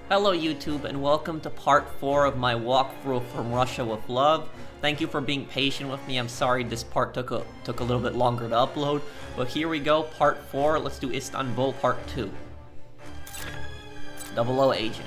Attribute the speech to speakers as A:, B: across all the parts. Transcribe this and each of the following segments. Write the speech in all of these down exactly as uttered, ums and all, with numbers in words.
A: Hello YouTube, and welcome to part four of my walkthrough from Russia with Love. Thank you for being patient with me. I'm sorry this part took a took a little bit longer to upload, but here we go, part four. Let's do Istanbul part two. Double O agent.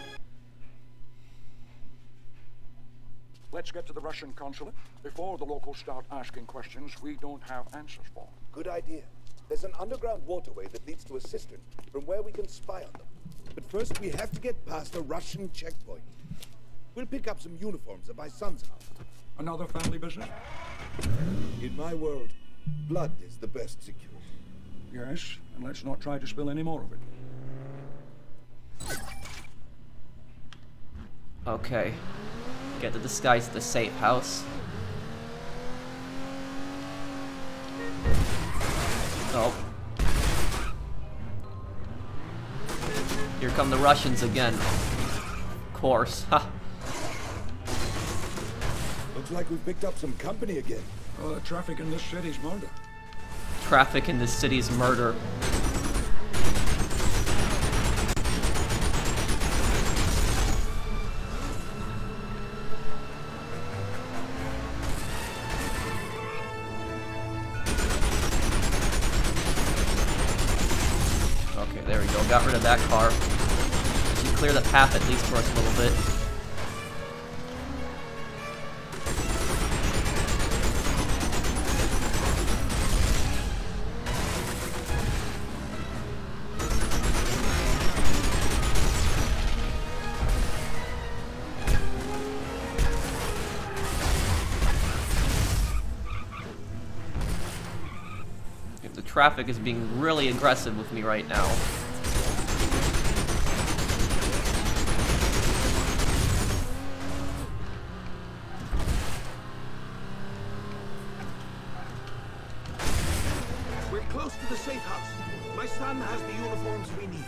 B: Let's get to the Russian consulate before the locals start asking questions we don't have answers for.
C: Good idea. There's an underground waterway that leads to a cistern from where we can spy on them. But first we have to get past a Russian checkpoint. We'll pick up some uniforms at my son's house.
B: Another family business?
C: In my world, blood is the best security.
B: Yes, and let's not try to spill any more of it.
A: Okay. Get the disguise at the safe house. Oh. Here come the Russians again. Of course. Ha.
C: Looks like we've picked up some company again.
B: Uh, traffic in this city's murder.
A: Traffic in this city's murder. Okay, there we go. Got rid of that car. Should clear the path at least for us a little bit. The traffic is being really aggressive with me right now.
C: We're close to the safe house. My son has the uniforms we need.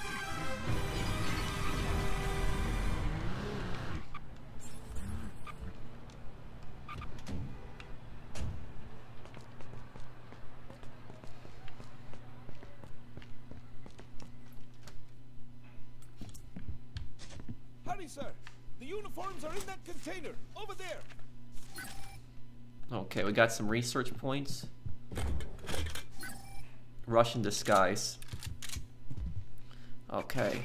C: Hurry, sir. The uniforms are in that container over there.
A: Okay, we got some research points. Russian disguise. Okay.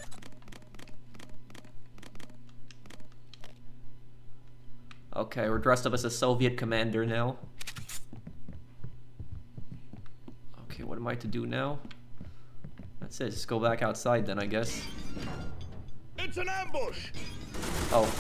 A: Okay, we're dressed up as a Soviet commander now. Okay, what am I to do now? That's it, just go back outside then, I guess.
C: It's an ambush!
A: Oh.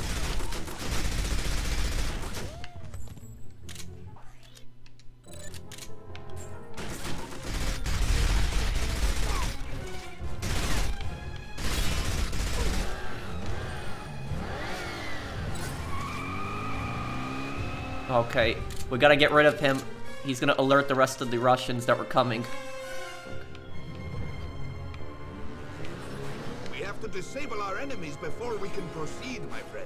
A: Okay, we gotta get rid of him. He's gonna alert the rest of the Russians that we're coming.
C: We have to disable our enemies before we can proceed, my friend.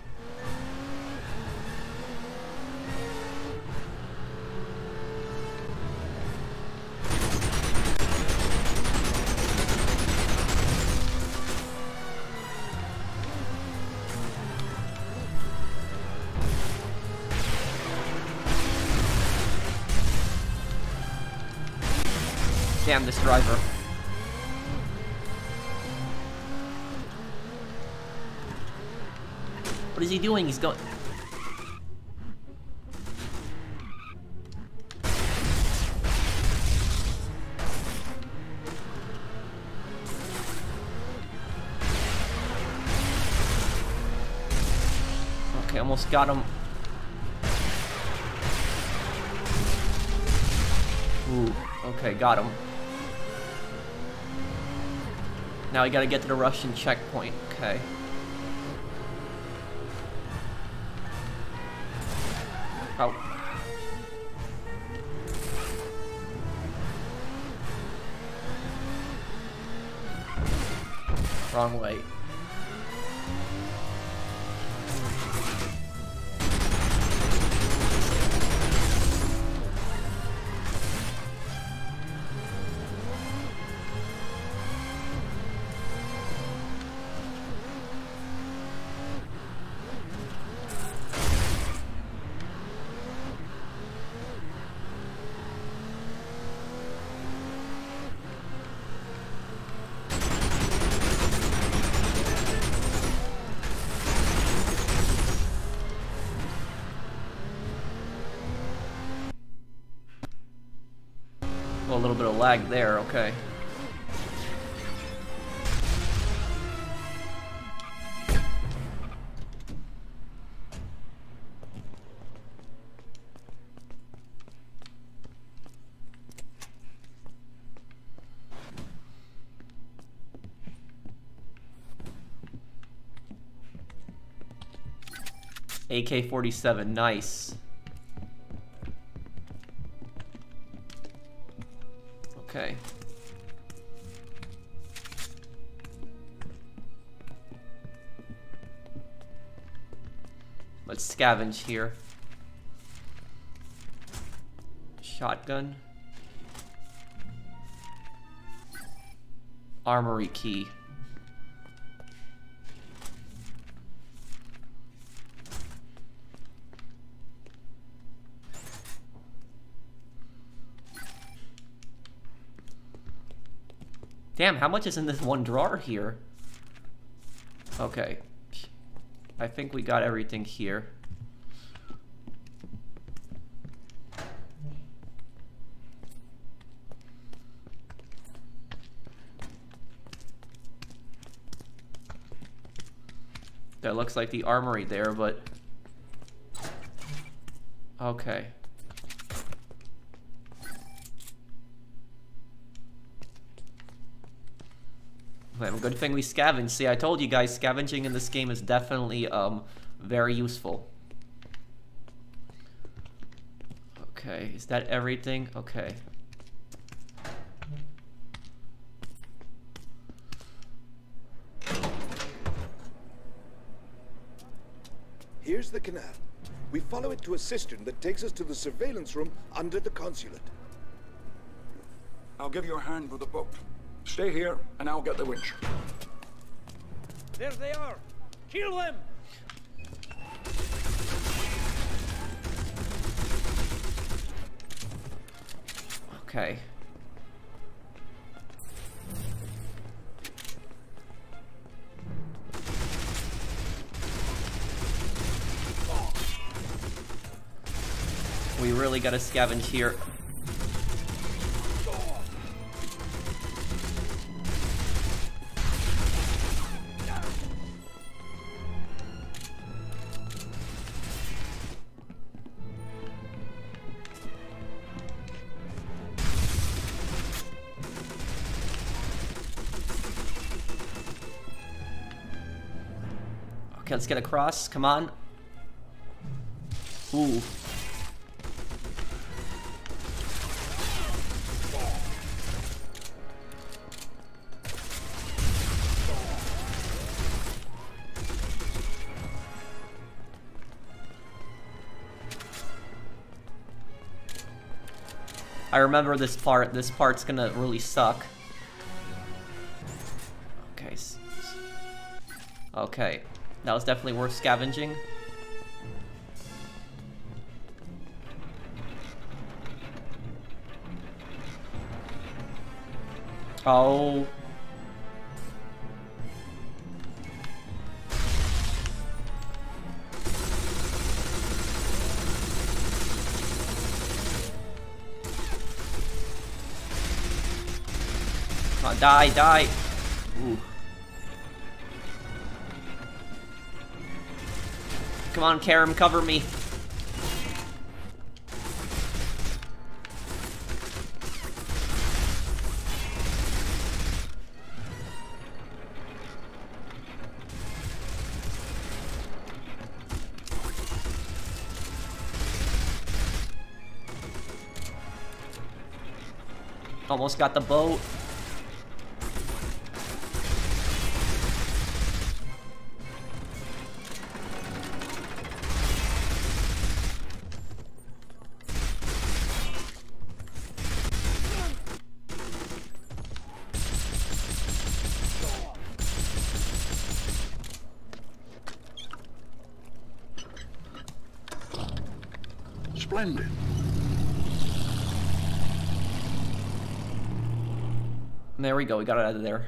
A: Damn this driver. What is he doing? He's going... Okay, almost got him. Ooh, okay, got him. Now we gotta get to the Russian checkpoint. Okay. Oh. Wrong way. Oh, a little bit of lag there, okay. A K forty-seven, nice. Okay. Let's scavenge here. Shotgun. Armory key. Damn, how much is in this one drawer here? Okay. I think we got everything here. That looks like the armory there, but... Okay. Man, good thing we scavenged. See, I told you guys, scavenging in this game is definitely um very useful. Okay, is that everything? Okay.
C: Here's the canal. We follow it to a cistern that takes us to the surveillance room under the consulate.
B: I'll give you a hand with the boat. Stay here, and I'll get the winch.
D: There they are! Kill them!
A: Okay. We really gotta scavenge here. Okay, let's get across. Come on. Ooh. I remember this part. This part's gonna really suck. Okay. Okay. That was definitely worth scavenging. Oh. Come on, die, die. Ooh. Come on, Karam, cover me. Almost got the boat.
B: Splendid.
A: There we go, we got it out of there.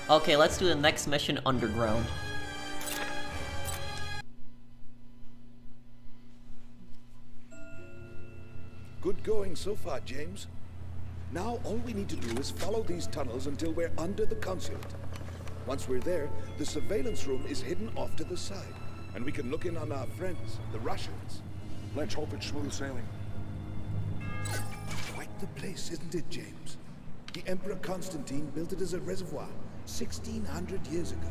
A: Okay, let's do the next mission underground.
C: Good going so far, James. Now all we need to do is follow these tunnels until we're under the consulate. Once we're there, the surveillance room is hidden off to the side, and we can look in on our friends, the Russians.
B: Let's hope it's smooth sailing.
C: Quite the place, isn't it, James? The Emperor Constantine built it as a reservoir sixteen hundred years ago.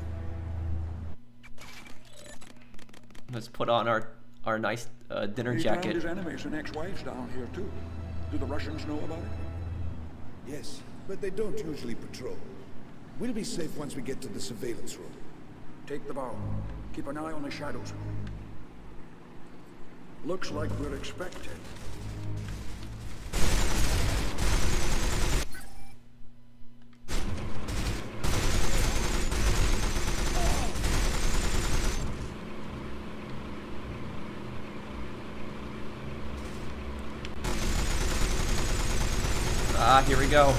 A: Let's put on our our nice uh, dinner
B: He found
A: jacket.
B: his enemies and ex-wives down here too. Do the Russians know about it?
C: Yes, but they don't usually patrol. We'll be safe once we get to the surveillance room.
B: Take the bow. Keep an eye on the shadows. Looks like we're expected.
A: Ah, here we go.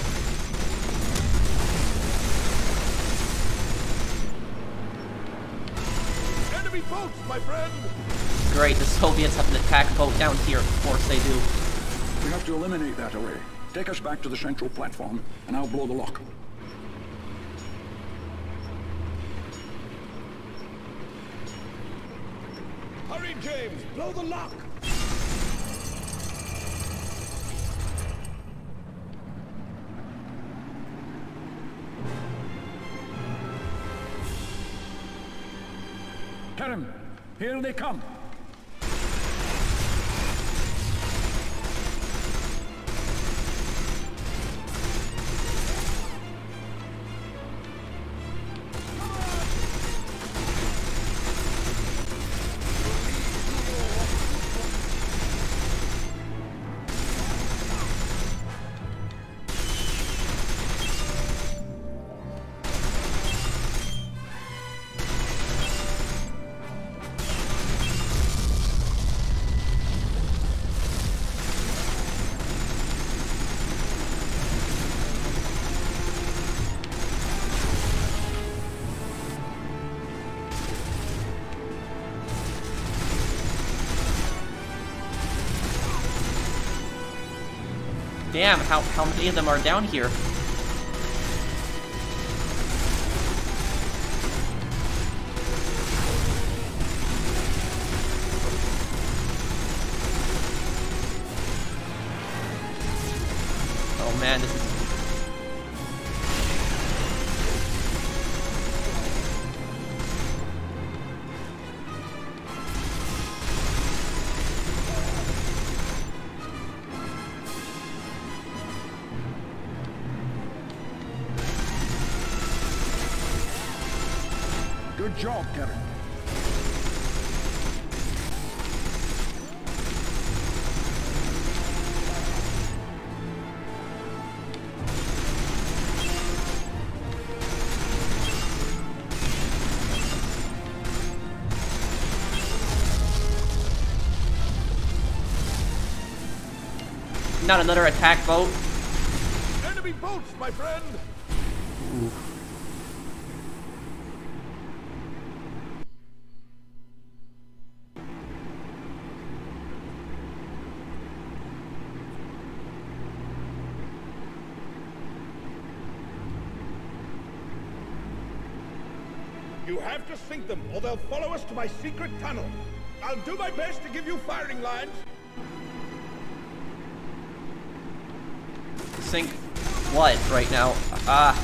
C: Enemy boats, my friend!
A: Great, the Soviets have an attack boat down here. Of course they do.
B: We have to eliminate that array. Take us back to the central platform, and I'll blow the lock.
C: Hurry, James! Blow the lock!
B: Karen, here they come.
A: Damn, how, how many of them are down here? Oh man, this is...
B: Good job, Karen.
A: Not another attack boat.
C: Enemy boats, my friend!
A: Ooh.
C: You have to sink them, or they'll follow us to my secret tunnel. I'll do my best to give you firing lines.
A: Sink what right now? Ah.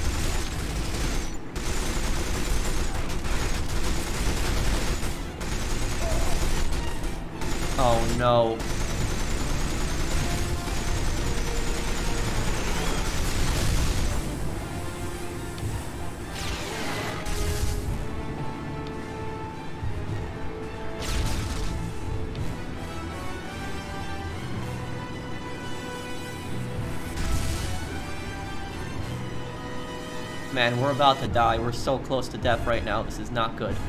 A: Oh no. Man, we're about to die. We're so close to death right now. This is not good.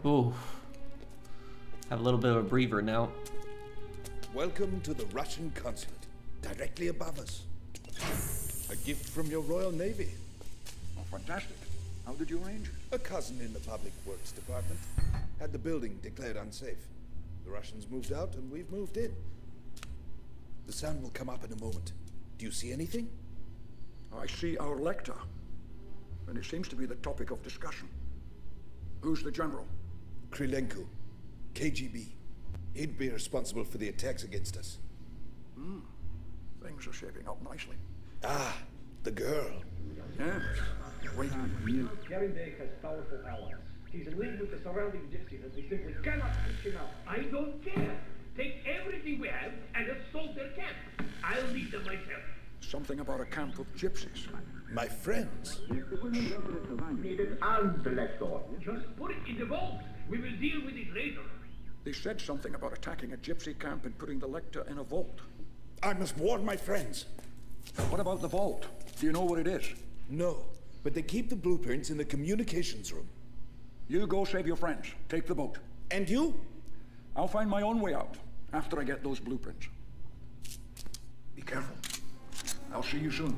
A: Ooh. Have a little bit of a breather now.
C: Welcome to the Russian consulate, directly above us. A gift from your Royal Navy.
B: Oh, fantastic. How did you arrange it?
C: A cousin in the Public Works Department had the building declared unsafe. The Russians moved out and we've moved in. The sun will come up in a moment. Do you see anything?
B: I see our lector, and it seems to be the topic of discussion. Who's the general?
C: Krylenko, K G B. He'd be responsible for the attacks against us.
B: Hmm. Things are shaping up nicely.
C: Ah, the girl.
B: Yes. Wait.
D: Kerendijk has powerful allies. He's in league with the surrounding gypsies and we simply cannot push him out. I don't care. Take everything we have and assault their camp. I'll lead them myself.
B: Something about a camp of gypsies.
C: My friends.
D: Needed armed lector. Just put it in the vault. We will deal with it later.
B: They said something about attacking a gypsy camp and putting the lector in a vault.
C: I must warn my friends.
B: What about the vault? Do you know what it is?
C: No, but they keep the blueprints in the communications room.
B: You go save your friends. Take the boat.
C: And you?
B: I'll find my own way out after I get those blueprints. Be careful. I'll see you soon.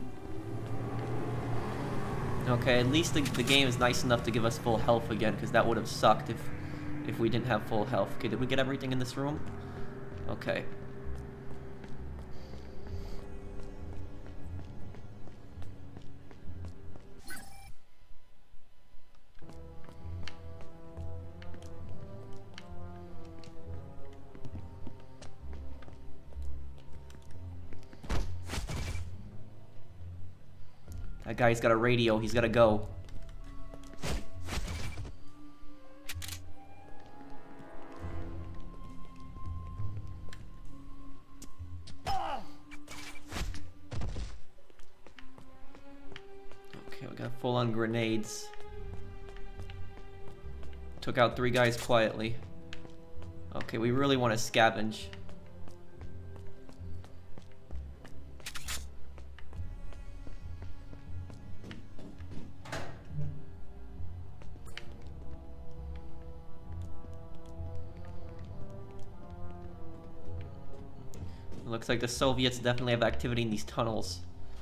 A: Okay, at least the, the game is nice enough to give us full health again, because that would have sucked if if we didn't have full health. Okay, did we get everything in this room? Okay. That guy's got a radio, he's gotta go. Okay, we got full on grenades. Took out three guys quietly. Okay, we really want to scavenge. It looks like the Soviets definitely have activity in these tunnels.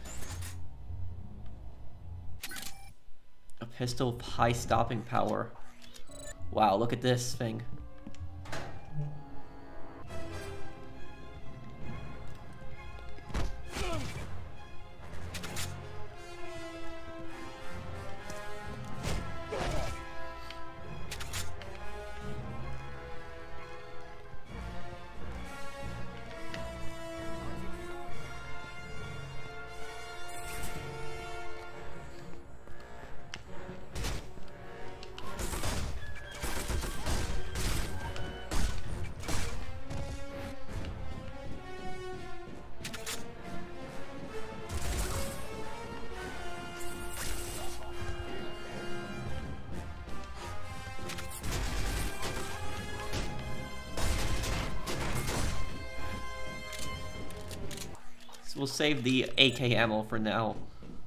A: A pistol with high stopping power. Wow, look at this thing. We'll save the A K ammo for now.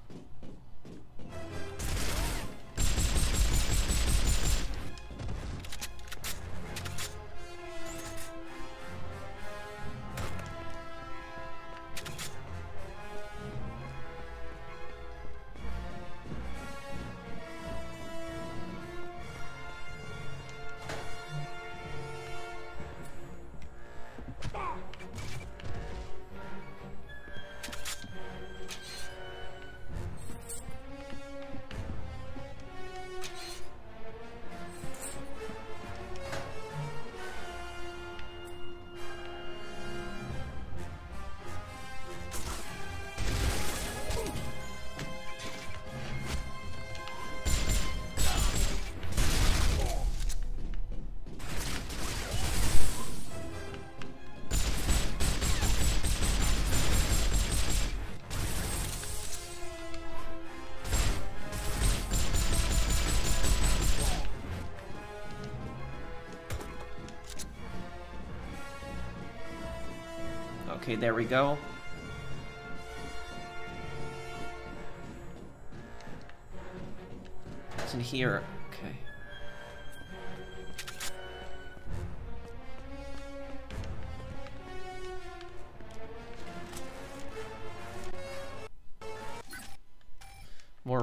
A: Okay, there we go. What's in here? Okay.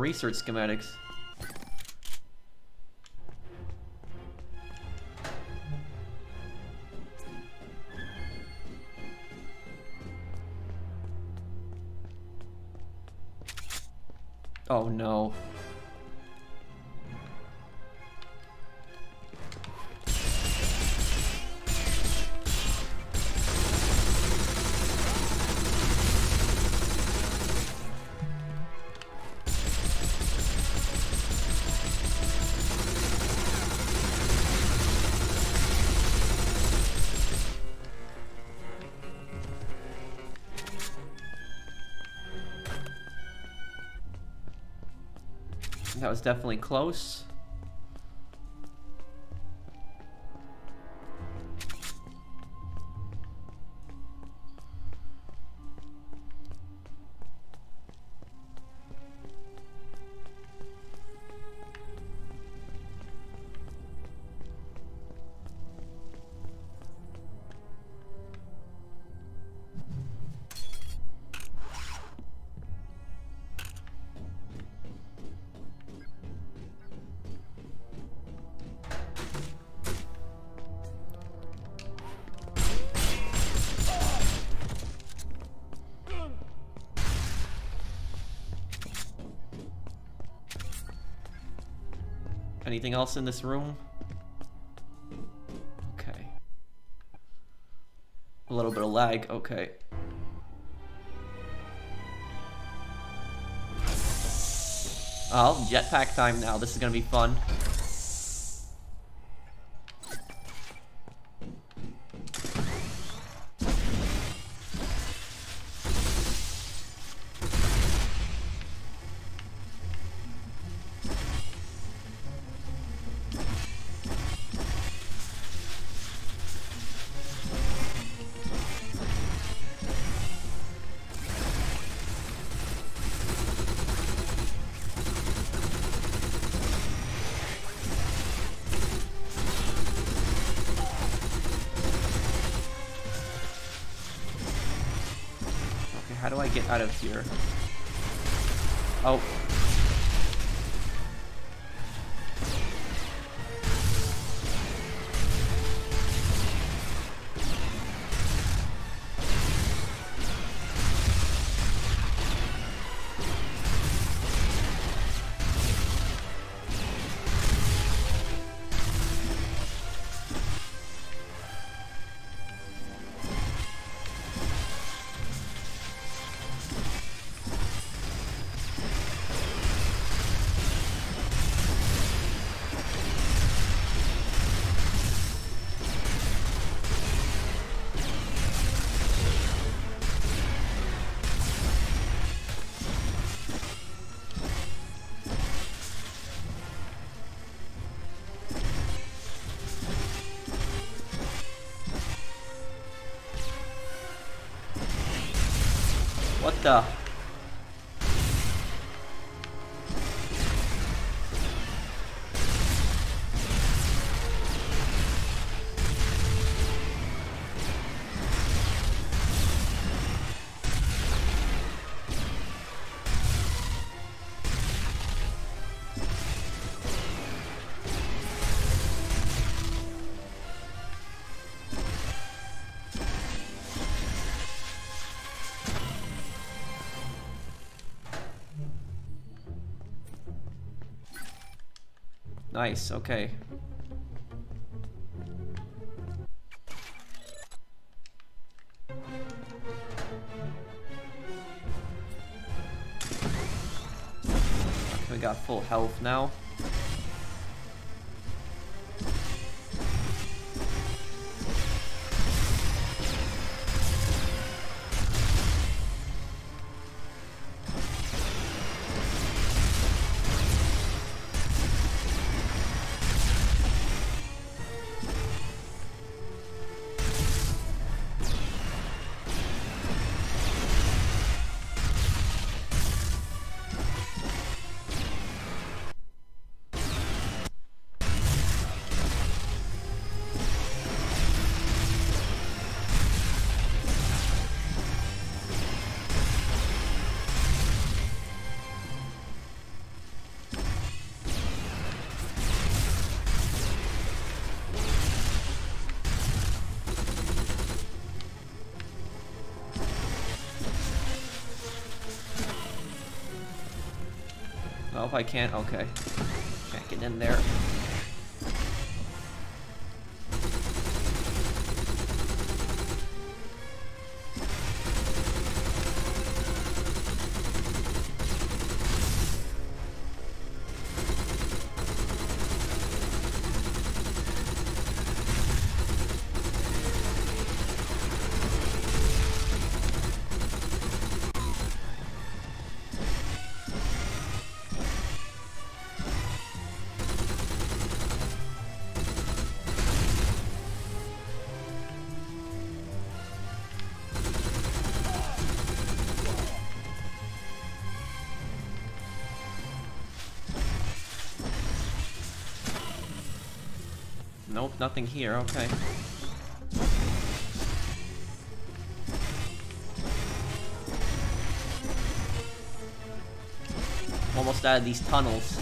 A: research schematics. Oh no. That was definitely close. Anything else in this room? Okay. A little bit of lag, okay. Oh, jetpack time now. This is gonna be fun. How do I get out of here? Oh. What the? Nice, okay. We got full health now. Nope, I can't. Okay. Can't get in there. Nope, nothing here, okay. Almost out of these tunnels.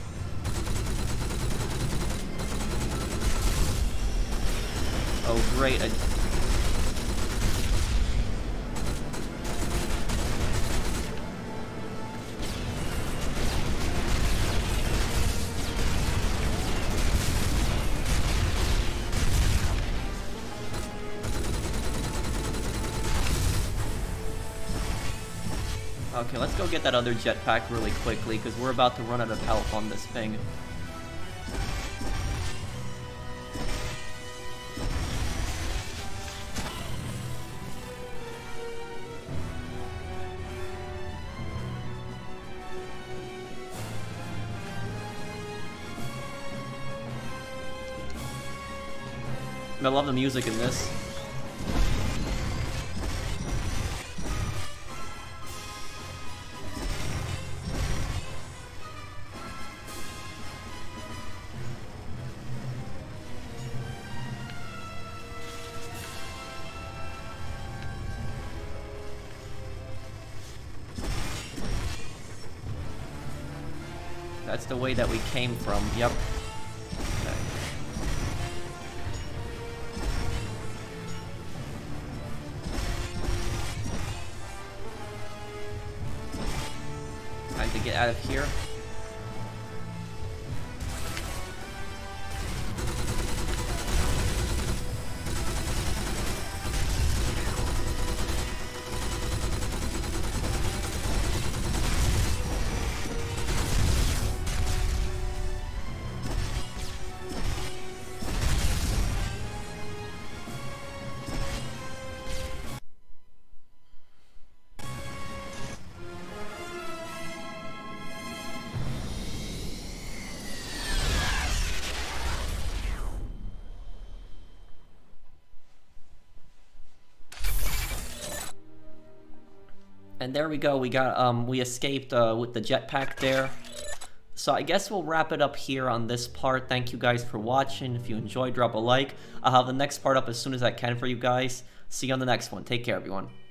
A: Oh great, I Okay, let's go get that other jetpack really quickly, because we're about to run out of health on this thing. I love the music in this. That's the way that we came from, yep. Okay. Time to get out of here. And there we go, we got, um, we escaped, uh, with the jetpack there. So I guess we'll wrap it up here on this part. Thank you guys for watching. If you enjoyed, drop a like. I'll have the next part up as soon as I can for you guys. See you on the next one. Take care, everyone.